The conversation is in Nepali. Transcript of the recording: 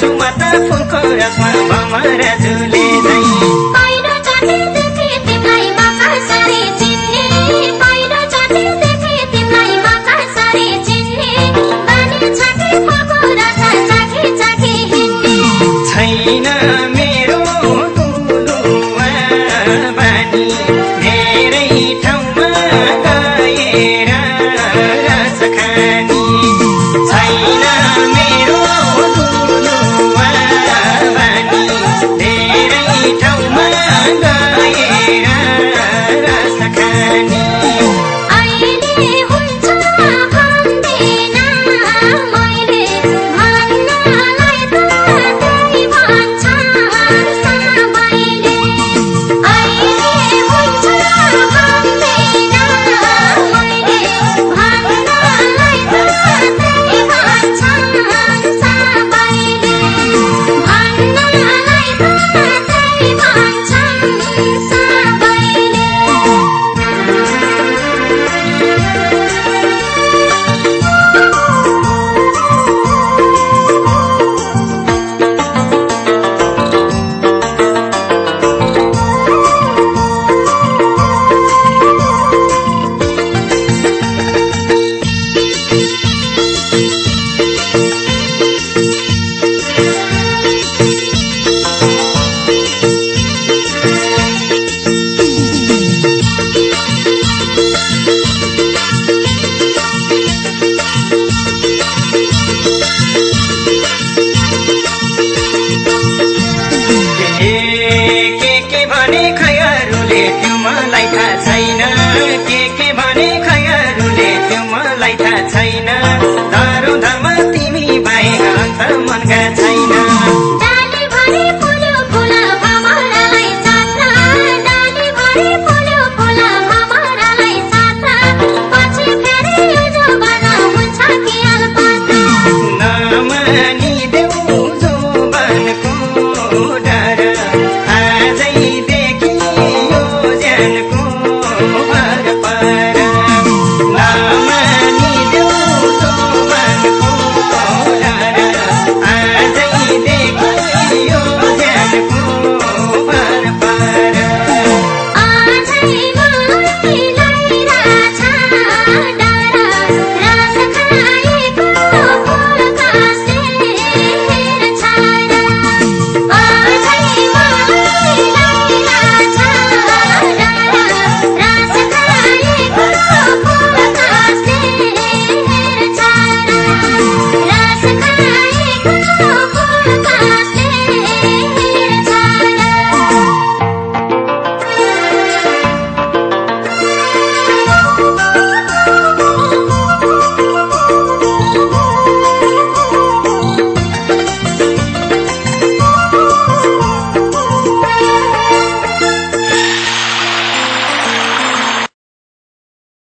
छु म त फुलको रसमा भमरा झुले झै पहिलो चोटि देखे तिमीलाई म कसरी चिन्ने पहिलो चोटि देखे तिमीलाई म कसरी चिन्ने बानी छ कि फुलको रस चाखी चाखी हिँड्ने छैन मेरो कुलुवा बानी धेरै ठाउँमा गएर रस खानी छैन मेरो कुलुवा बानी धेरै ठाउँमा गएर रस खानी अहिले हुन्छ भन्दिन मैले भन्नलाई त त्यही भन्छन् सबैले अहिले हुन्छ भन्दिन मैले भन्नलाई त त्यही भन्छन् सबैले भन्नलाई त त्यही भन्छन् सबैले के भने खै अरूले त्यो मलाई थाहा छैन